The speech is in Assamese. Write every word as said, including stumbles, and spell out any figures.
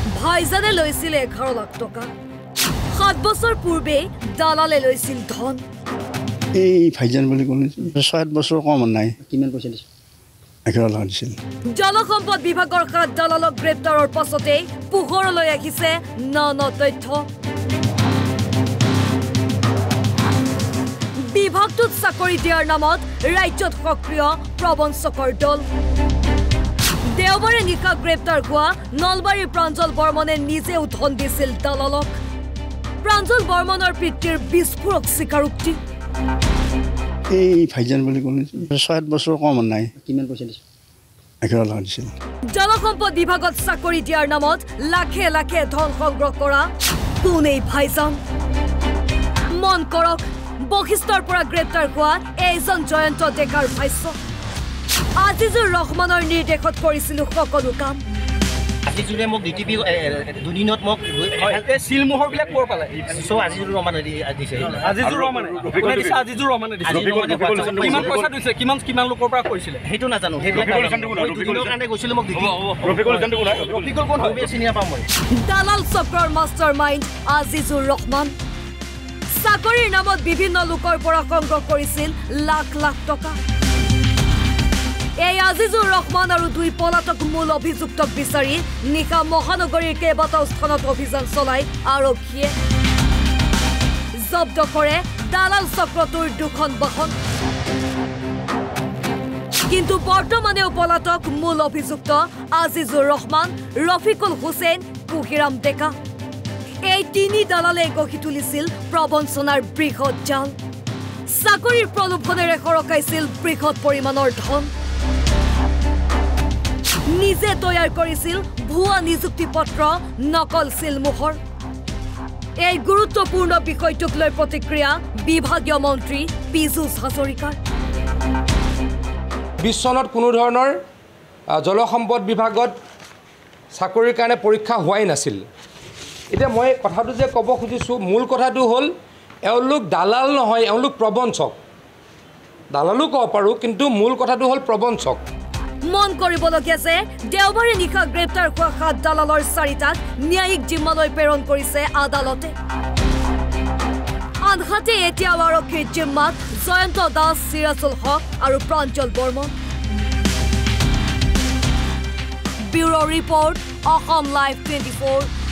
ভাইজানে লৈছিল এঘাৰ লাখ টকা সাত বছৰ পূৰ্বে দালালে লৈছিল ধন এই ভাইজান বুলি ক'লে ছয় বছৰ কম নাই কিমান পইচা দিছে এঘাৰ লাখ দিছিল জলসম্পদ বিভাগৰ সাত দালালক গ্ৰেপ্তাৰৰ পাছতে পোহৰলৈ আহিছে ন ন তথ্য বিভাগটোত চাকৰি দিয়াৰ নামত ৰাজ্যত সক্ৰিয় প্ৰবঞ্চকৰ দল দেওবাৰে নিশা গ্ৰেপ্তাৰ হোৱা নলবাৰীৰ প্ৰাঞ্জল বৰ্মনে নিজে উঠন দিছিল দালালক প্ৰাঞ্জল বৰ্মনৰ পিতৃৰ বিস্ফোৰক স্বীকাৰোক্তি এই ভাইজান বুলি ক'লে ছয় বছৰ কম নাই কিমান পইচা দিছে এঘাৰ লাখ দিছিল জলসম্পদ বিভাগত চাকৰি দিয়াৰ নামত লাখে লাখে ধন সংগ্ৰহ কৰা কোন এই ভাইজান মন কৰক বশিষ্ঠৰ পৰা গ্ৰেপ্তাৰ হোৱা এইজন জয়ন্ত ডেকাৰ ভাষ্য আজিজুৰ ৰহমানৰ নিৰ্দেশত কৰিছিল সকলো কাম আজিজুৰে মোক ডিটিপি দুদিনত মোক এই সিলমোহৰ বিলাক কৰ পালে সো আজিজুৰ ৰহমান দিছে আজিজুৰ ৰহমানে কোনে দিছে আজিজুৰ ৰহমানে দিছে কিমান পইচা দিছে কিমান কিমান লোকৰ পৰা কৈছিলে হেতু না জানো হেতু দুদিনৰ কাৰণে গৈছিল মোক ডিটিপি ৰফিকুল চন্দ্ৰ কোন ৰফিকুল কোন হবে চিনি নাপাম মই দালাল চক্ৰৰ মাষ্টাৰমাইণ্ড আজিজুৰ ৰহমান চাকৰিৰ নামত বিভিন্ন লোকৰ পৰা সংগ্ৰহ কৰিছিল লাখ লাখ টকা এই আজিজুৰ ৰহমান আৰু দুই পলাতক মূল অভিযুক্তক বিচাৰি নিশা মহানগৰীৰ কেইবাটাও স্থানত অভিযান চলাই আৰক্ষীয়ে জব্দ কৰে দালাল চক্ৰটোৰ দুখন বাহন কিন্তু বৰ্তমানেও পলাতক মূল অভিযুক্ত আজিজুৰ ৰহমান ৰফিকুল হুছেইন কুহিৰাম ডেকা এই তিনি দালালে গঢ়ি তুলিছিল প্ৰবঞ্চনাৰ বৃহৎ জাল চাকৰিৰ প্ৰলোভনেৰে সৰকাইছিল বৃহৎ পৰিমাণৰ ধন নিজে তৈয়াৰ কৰিছিল ভুৱা নিযুক্তি পত্ৰ নকল সিলমোহৰ এই গুৰুত্বপূৰ্ণ বিষয়টোক লৈ প্ৰতিক্ৰিয়া বিভাগীয় মন্ত্ৰী পীযুষ হাজৰিকাৰ বিশ চনত কোনো ধৰণৰ জলসম্পদ বিভাগত চাকৰিৰ কাৰণে পৰীক্ষা হোৱাই নাছিল এতিয়া মই কথাটো যে ক'ব খুজিছোঁ মূল কথাটো হ'ল এওঁলোক দালাল নহয় এওঁলোক প্ৰবঞ্চক দালালো ক'ব পাৰোঁ কিন্তু মূল কথাটো হ'ল প্ৰবঞ্চক মন কৰিবলগীয়া যে দেওবাৰে নিশা গ্ৰেপ্তাৰ হোৱা সাত দালালৰ চাৰিটাক ন্যায়িক জিম্মালৈ প্ৰেৰণ কৰিছে আদালতে আনহাতে এতিয়াও আৰক্ষীৰ জিম্মাত জয়ন্ত দাস চিৰাজুল হক আৰু Pranjal Barman bureau' report Assam live twenty four